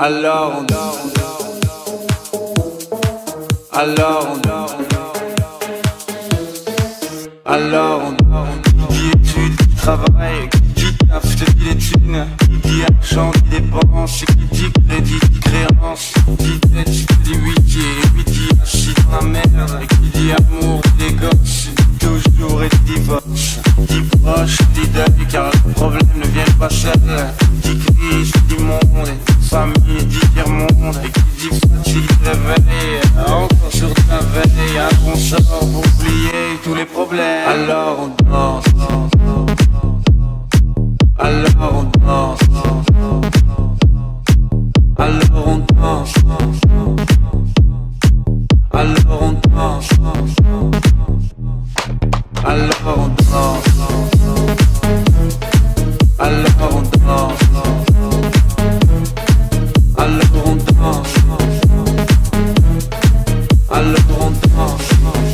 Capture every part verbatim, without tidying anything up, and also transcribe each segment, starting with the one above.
Alors on dort, alors on dort, alors on dort. Qui dit études, qui travaille, qui dit taf, je te dis les thunes. Qui dit argent, dit dépense, qui dit crédit, dit créance. Qui dit tête, je te dis oui, qui est lui dit assis dans la merde. Et qui dit amour, dit gosses, dit toujours et dit divorce. Dit proche, dit deuil, car les problèmes ne viennent pas seuls. Dit crise, dit monde, et famille, dit tiers-monde. Et qui dit fatigue, réveil, encore sur ta veille. Un consort pour oublier tous les problèmes. Alors on danse, alors on danse, alors on danse, alors on danse, alors on danse, alors on danse, alors on danse, alors on danse.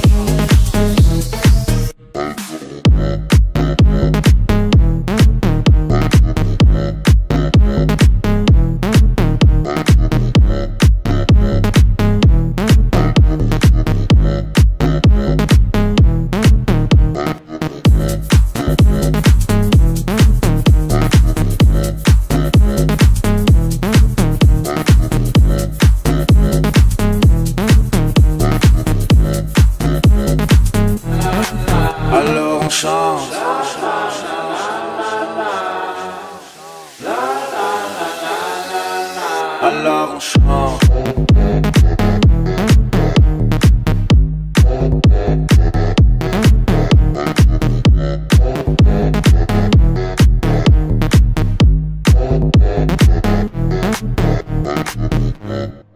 Alors on chante, alors on chante. Yeah.